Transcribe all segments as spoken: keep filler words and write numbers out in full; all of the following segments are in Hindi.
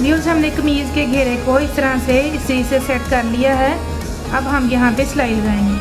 व्यूअर्स, हमने कमीज़ के घेरे को इस तरह से इसी से सेट कर लिया है। अब हम यहाँ पे सिलाई लगाएंगे।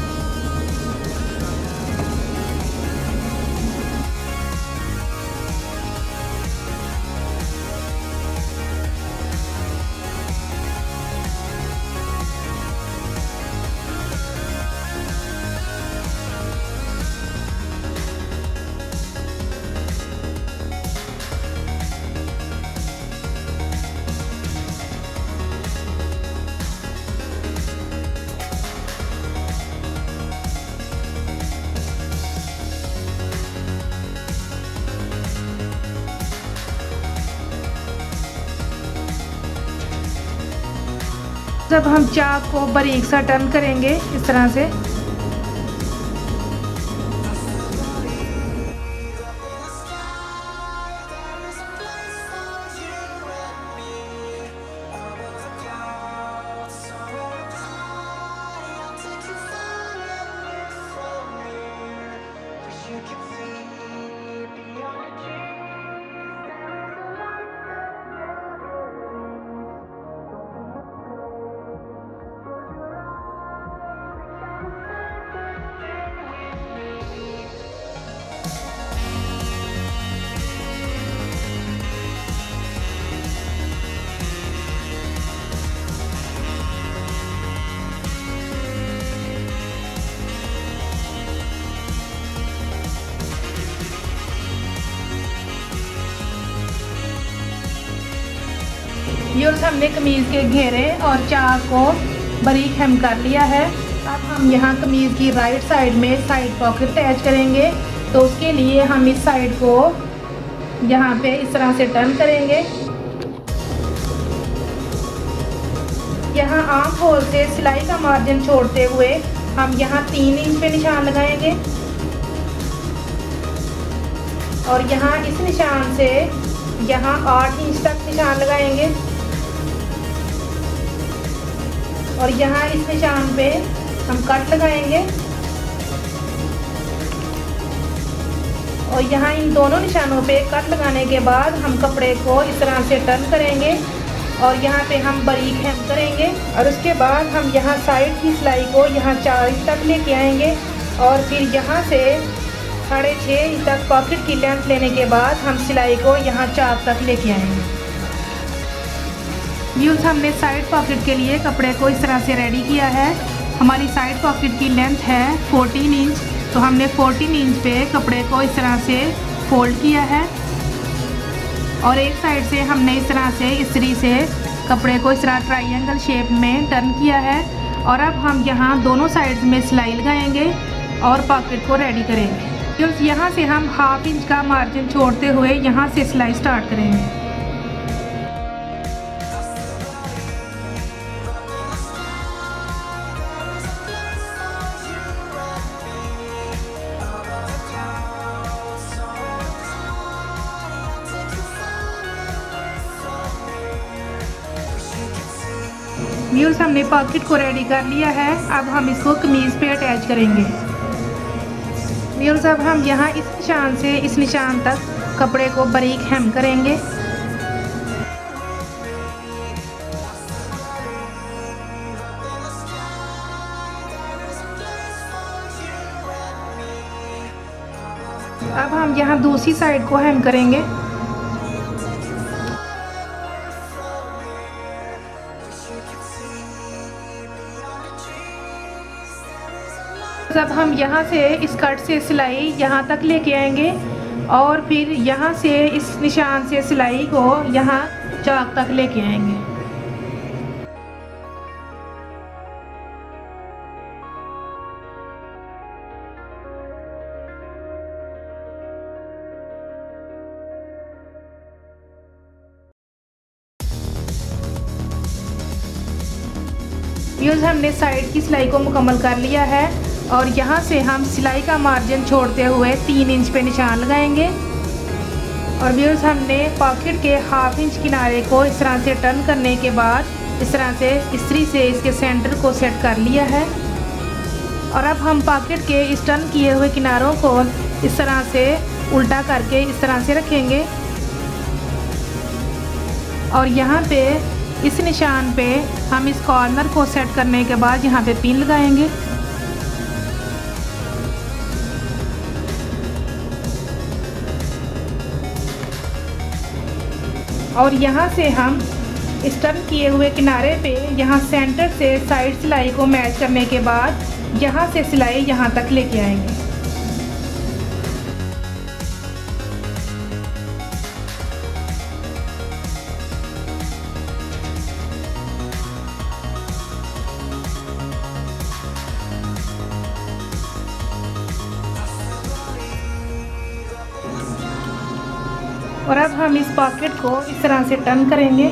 जब हम चाक को बारीक सा टर्न करेंगे इस तरह से, व्यूअर्स, हमने कमीज़ के घेरे और चाक को बारीक हेम कर लिया है। अब हम यहाँ कमीज़ की राइट साइड में साइड पॉकेट अटैच करेंगे। तो उसके लिए हम इस साइड को यहाँ पे इस तरह से टर्न करेंगे। यहाँ आर्म होल से सिलाई का मार्जिन छोड़ते हुए हम यहाँ तीन इंच पे निशान लगाएंगे और यहाँ इस निशान से यहाँ आठ इंच तक निशान लगाएंगे और यहाँ इस निशान पे हम कट लगाएंगे और यहाँ इन दोनों निशानों पे कट लगाने के बाद हम कपड़े को इस तरह से टर्न करेंगे और यहाँ पे हम बारीक हेम करेंगे और उसके बाद हम यहाँ साइड की सिलाई को यहाँ चार इंच तक लेके आएंगे और फिर यहाँ से साढ़े छः इंच तक पॉकेट की लेंथ लेने के बाद हम सिलाई को यहाँ चार तक लेके आएंगे। व्यूअर्स, हमने साइड पॉकेट के लिए कपड़े को इस तरह से रेडी किया है। हमारी साइड पॉकेट की लेंथ है चौदह इंच, तो हमने चौदह इंच पे कपड़े को इस तरह से फोल्ड किया है और एक साइड से हमने इस तरह से इस्त्री से कपड़े को इस तरह ट्रायंगल शेप में टर्न किया है और अब हम यहाँ दोनों साइड्स में सिलाई लगाएंगे और पॉकेट को रेडी करेंगे। व्यूअर्स, यहाँ से हम हाफ इंच का मार्जिन छोड़ते हुए यहाँ से सिलाई स्टार्ट करेंगे। व्यूअर्स, हमने पॉकेट को रेडी कर लिया है। अब हम इसको कमीज़ पे अटैच करेंगे। व्यूअर्स, अब हम यहाँ इस निशान से इस निशान तक कपड़े को बारीक हेम करेंगे। अब हम यहाँ दूसरी साइड को हेम करेंगे। अब हम यहाँ से इस कट से सिलाई यहाँ तक लेके आएंगे और फिर यहाँ से इस निशान से सिलाई को यहाँ चाक तक लेके आएंगे। व्यूअर्स, हमने साइड की सिलाई को मुकम्मल कर लिया है और यहाँ से हम सिलाई का मार्जिन छोड़ते हुए तीन इंच पे निशान लगाएंगे और व्यूअर्स, हमने पॉकेट के हाफ इंच किनारे को इस तरह से टर्न करने के बाद इस तरह से इस्त्री से इसके सेंटर को सेट कर लिया है और अब हम पॉकेट के इस टर्न किए हुए किनारों को इस तरह से उल्टा करके इस तरह से रखेंगे और यहाँ पे इस निशान पे हम इस कॉर्नर को सेट करने के बाद यहाँ पे पिन लगाएंगे। और यहाँ से हम इस टर्न किए हुए किनारे पे यहाँ सेंटर से साइड सिलाई को मैच करने के बाद यहाँ से सिलाई यहाँ तक लेके आएंगे। और अब हम इस पॉकेट को इस तरह से टर्न करेंगे।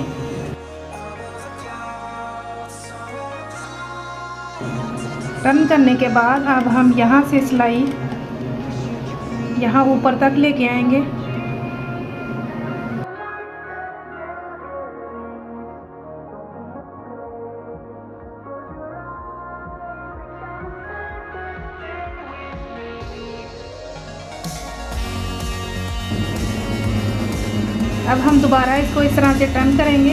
टर्न करने के बाद अब हम यहाँ से सिलाई यहाँ ऊपर तक लेके आएंगे। अब हम दोबारा इसको इस तरह से टर्न करेंगे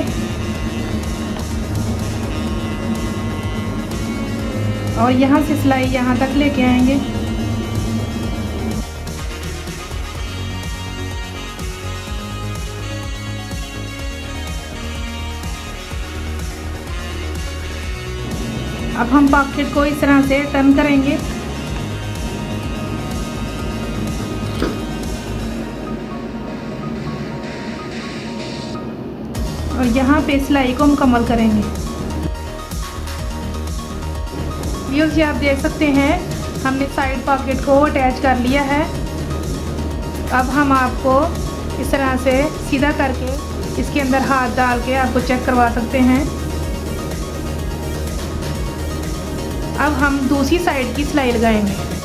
और यहाँ से सिलाई यहाँ तक लेके आएंगे। अब हम पॉकेट को इस तरह से टर्न करेंगे और यहाँ पे सिलाई को मुकम्मल करेंगे। व्यूअर्स, ये आप देख सकते हैं हमने साइड पॉकेट को अटैच कर लिया है। अब हम आपको इस तरह से सीधा करके इसके अंदर हाथ डाल के आपको चेक करवा सकते हैं। अब हम दूसरी साइड की सिलाई लगाएंगे।